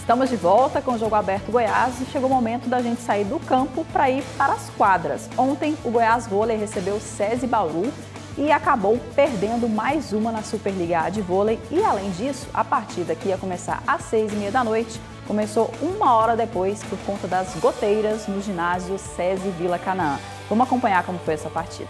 Estamos de volta com o Jogo Aberto Goiás e chegou o momento da gente sair do campo para ir para as quadras. Ontem, o Goiás Vôlei recebeu o SESI Bauru e acabou perdendo mais uma na Superliga A de vôlei. E, além disso, a partida que ia começar às 6h30 da noite começou 1 hora depois por conta das goteiras no ginásio SESI Vila Canaã. Vamos acompanhar como foi essa partida.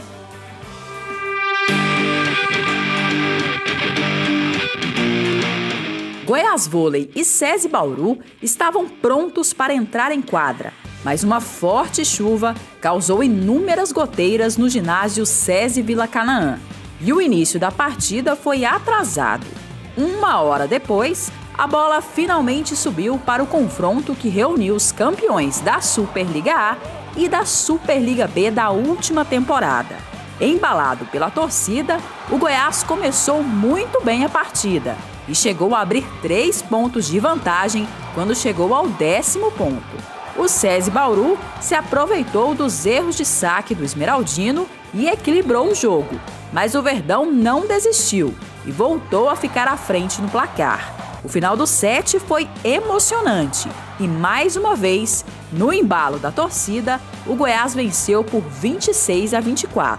Goiás Vôlei e SESI Bauru estavam prontos para entrar em quadra, mas uma forte chuva causou inúmeras goteiras no ginásio SESI Vila Canaã. E o início da partida foi atrasado. 1 hora depois, a bola finalmente subiu para o confronto que reuniu os campeões da Superliga A e da Superliga B da última temporada. Embalado pela torcida, o Goiás começou muito bem a partida e chegou a abrir 3 pontos de vantagem quando chegou ao 10º ponto. O SESI Bauru se aproveitou dos erros de saque do Esmeraldino e equilibrou o jogo, mas o Verdão não desistiu e voltou a ficar à frente no placar. O final do set foi emocionante e, mais uma vez, no embalo da torcida, o Goiás venceu por 26-24.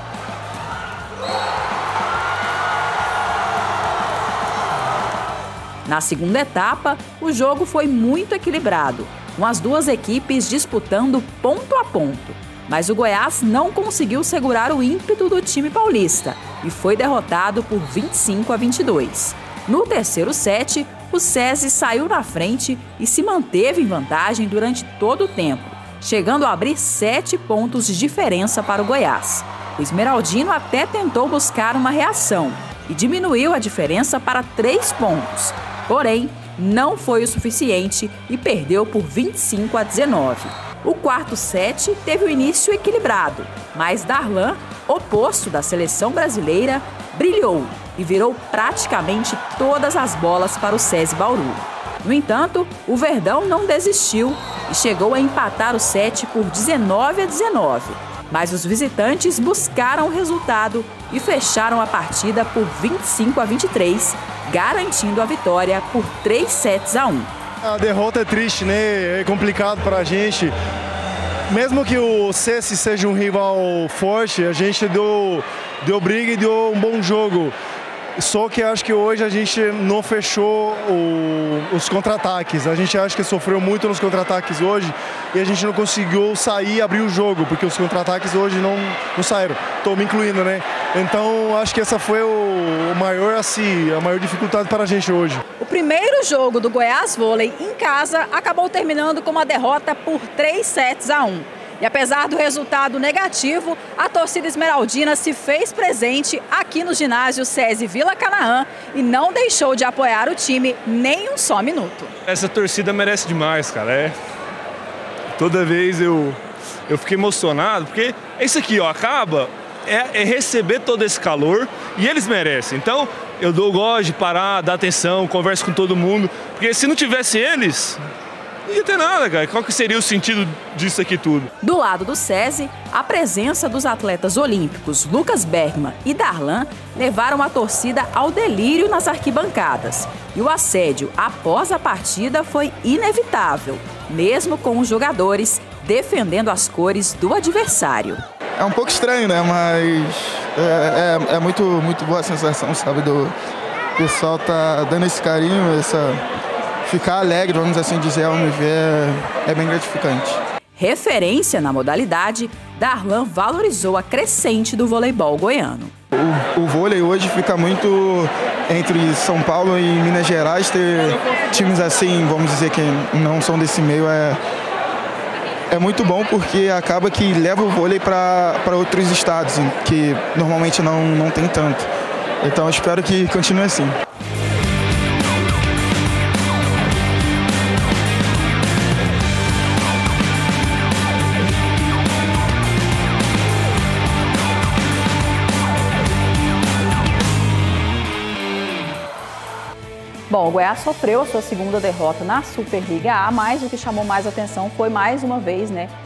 Na segunda etapa, o jogo foi muito equilibrado, com as duas equipes disputando ponto a ponto. Mas o Goiás não conseguiu segurar o ímpeto do time paulista e foi derrotado por 25-22. No terceiro set, o SESI saiu na frente e se manteve em vantagem durante todo o tempo, chegando a abrir 7 pontos de diferença para o Goiás. O Esmeraldino até tentou buscar uma reação e diminuiu a diferença para 3 pontos. Porém, não foi o suficiente e perdeu por 25-19. O quarto set teve o início equilibrado, mas Darlan, oposto da seleção brasileira, brilhou e virou praticamente todas as bolas para o SESI Bauru. No entanto, o Verdão não desistiu e chegou a empatar o set por 19-19. Mas os visitantes buscaram o resultado e fecharam a partida por 25-23, garantindo a vitória por 3-1. A derrota é triste, né? É complicado para a gente. Mesmo que o SESI seja um rival forte, a gente deu briga e deu um bom jogo. Só que acho que hoje a gente não fechou os contra-ataques. A gente acha que sofreu muito nos contra-ataques hoje e a gente não conseguiu sair e abrir o jogo, porque os contra-ataques hoje não saíram. Estou me incluindo, né? Então acho que essa foi a maior dificuldade para a gente hoje. O primeiro jogo do Goiás Vôlei em casa acabou terminando com uma derrota por 3-1. E apesar do resultado negativo, a torcida esmeraldina se fez presente aqui no ginásio SESI Vila Canaã e não deixou de apoiar o time nem um só minuto. Essa torcida merece demais, cara. Toda vez eu fiquei emocionado, porque é isso aqui, ó, acaba, é receber todo esse calor e eles merecem. Então eu gosto de parar, dar atenção, converso com todo mundo, porque se não tivesse eles, não ia ter nada, cara. Qual que seria o sentido disso aqui tudo? Do lado do SESI, a presença dos atletas olímpicos Lucas Bergman e Darlan levaram a torcida ao delírio nas arquibancadas. E o assédio após a partida foi inevitável, mesmo com os jogadores defendendo as cores do adversário. É um pouco estranho, né? Mas é muito boa a sensação, sabe? Do pessoal tá dando esse carinho, ficar alegre, vamos assim dizer, ao me ver, é bem gratificante. Referência na modalidade, Darlan valorizou a crescente do voleibol goiano. O vôlei hoje fica muito entre São Paulo e Minas Gerais, ter times assim, vamos dizer, que não são desse meio, é muito bom, porque acaba que leva o vôlei para outros estados, que normalmente não tem tanto. Então eu espero que continue assim. Bom, o Goiás sofreu a sua segunda derrota na Superliga A, mas o que chamou mais atenção foi, mais uma vez,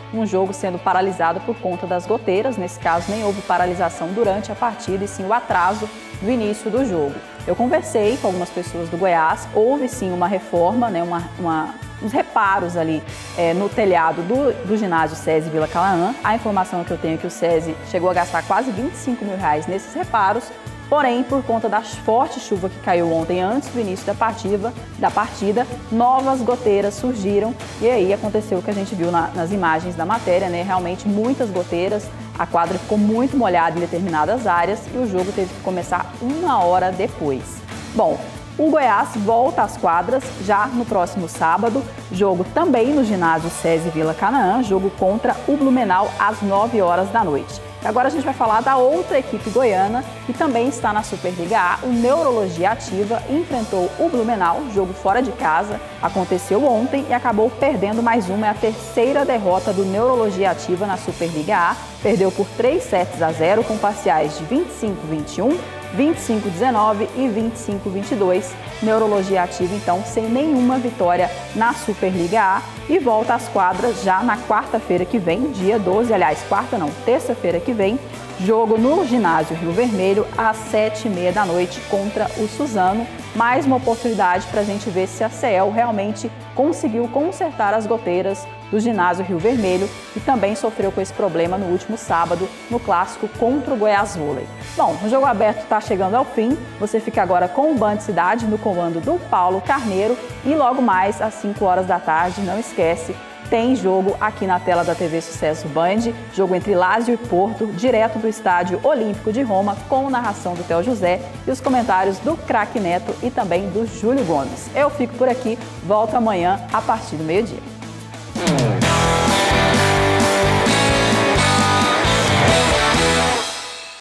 um jogo sendo paralisado por conta das goteiras. Nesse caso, nem houve paralisação durante a partida e sim o atraso do início do jogo. Eu conversei com algumas pessoas do Goiás, houve sim uma reforma, né, uns reparos ali no telhado do ginásio SESI Vila Canaã. A informação que eu tenho é que o SESI chegou a gastar quase R$25 mil nesses reparos, porém, por conta da forte chuva que caiu ontem antes do início da partida, novas goteiras surgiram e aí aconteceu o que a gente viu nas imagens da matéria, né? Realmente muitas goteiras, a quadra ficou muito molhada em determinadas áreas e o jogo teve que começar 1 hora depois. Bom, o Goiás volta às quadras já no próximo sábado, jogo também no ginásio SESI Vila Canaã, jogo contra o Blumenau às 9 horas da noite. E agora a gente vai falar da outra equipe goiana que também está na Superliga A, o Neurologia Ativa, enfrentou o Blumenau, jogo fora de casa, aconteceu ontem e acabou perdendo mais uma, é a terceira derrota do Neurologia Ativa na Superliga A, perdeu por 3-0 com parciais de 25-21, 25-19 e 25-22. Neurologia Ativa, então, sem nenhuma vitória na Superliga A e volta às quadras já na quarta-feira que vem, dia 12, aliás, quarta não, terça-feira que vem, jogo no ginásio Rio Vermelho às 7h30 da noite contra o Suzano. Mais uma oportunidade para a gente ver se a CEL realmente conseguiu consertar as goteiras do ginásio Rio Vermelho, que também sofreu com esse problema no último sábado, no clássico contra o Goiás Vôlei. Bom, o Jogo Aberto está chegando ao fim, você fica agora com o Band Cidade no comando do Paulo Carneiro e logo mais às 5 horas da tarde, não esquece, tem jogo aqui na tela da TV Sucesso Band, jogo entre Lazio e Porto, direto do Estádio Olímpico de Roma, com narração do Theo José e os comentários do Craque Neto e também do Júlio Gomes. Eu fico por aqui, volto amanhã a partir do meio-dia.